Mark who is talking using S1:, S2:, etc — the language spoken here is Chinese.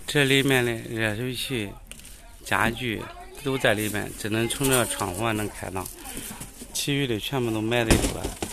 S1: 这里面的热水器、家具都在里面，只能从这窗户能看到，其余的全部都埋在里边。